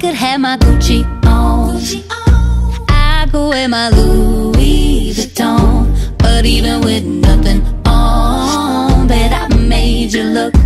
could have my Gucci on, I could wear my Louis Vuitton, but even with nothing on, bet I made you look